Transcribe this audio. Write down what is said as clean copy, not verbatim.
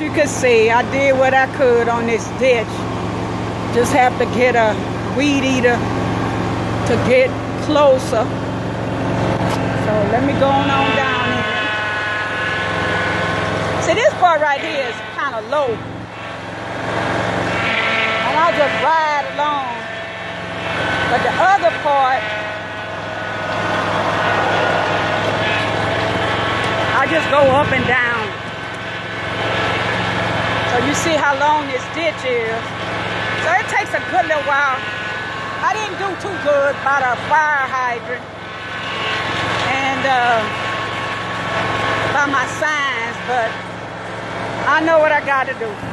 you can see, I did what I could on this ditch. Just have to get a weed eater to get closer. So let me go on down here. See, this part right here is kind of low. And I'll just ride along. But the other part, I just go up and down. So you see how long this ditch is. So it takes a good little while. I didn't do too good by the fire hydrant and by my signs, but I know what I got to do.